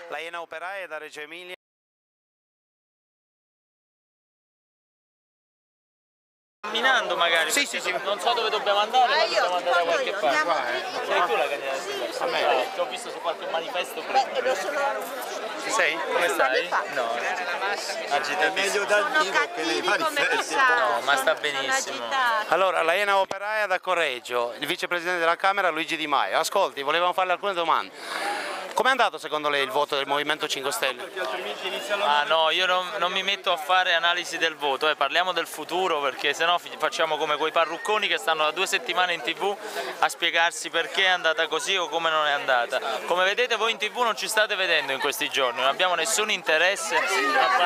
la Iena Operaia da Reggio Emilia. Camminando magari, sì, sì. Non so dove dobbiamo andare, ma dobbiamo andare da qualche parte. Sei tu la candidata? Sì. Ti ho visto su qualche manifesto prima. Ci sei? Come stai? No, agitatissimo. Sono cattivi come chissà. No, ma sta benissimo. Allora, la Iena Operaia da Correggio, il vicepresidente della Camera Luigi Di Maio. Ascolti, volevamo farle alcune domande. Com'è andato secondo lei il voto del Movimento 5 Stelle? Ah no, io non mi metto a fare analisi del voto, parliamo del futuro, perché sennò facciamo come quei parrucconi che stanno da 2 settimane in TV a spiegarsi perché è andata così o come non è andata. Come vedete voi in TV non ci state vedendo in questi giorni, non abbiamo nessun interesse a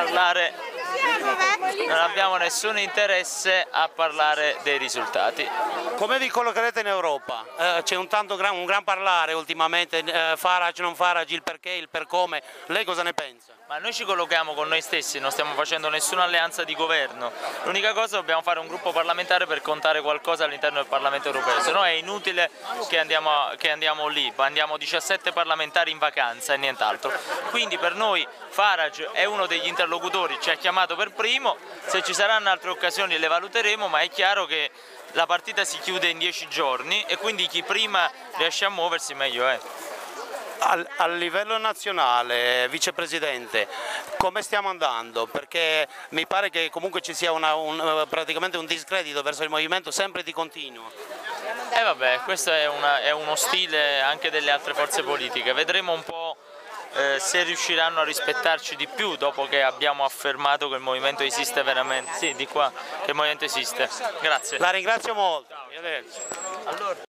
parlare dei risultati. Come vi collocherete in Europa? C'è un gran parlare ultimamente, Farage, non Farage, il perché, il per come. Lei cosa ne pensa? Ma noi ci collochiamo con noi stessi, non stiamo facendo nessuna alleanza di governo. L'unica cosa, dobbiamo fare un gruppo parlamentare per contare qualcosa all'interno del Parlamento europeo, se no è inutile che andiamo lì, andiamo 17 parlamentari in vacanza e nient'altro. Quindi per noi Farage è uno degli interlocutori, ci ha chiamato per primo, se ci saranno altre occasioni le valuteremo, ma è chiaro che la partita si chiude in 10 giorni e quindi chi prima riesce a muoversi meglio è. A livello nazionale, vicepresidente, come stiamo andando? Perché mi pare che comunque ci sia praticamente un discredito verso il movimento sempre di continuo. Vabbè, questo è uno stile anche delle altre forze politiche, vedremo un po' se riusciranno a rispettarci di più dopo che abbiamo affermato che il movimento esiste veramente. Sì, di qua, che il movimento esiste. Grazie. La ringrazio molto. Arrivederci. Allora.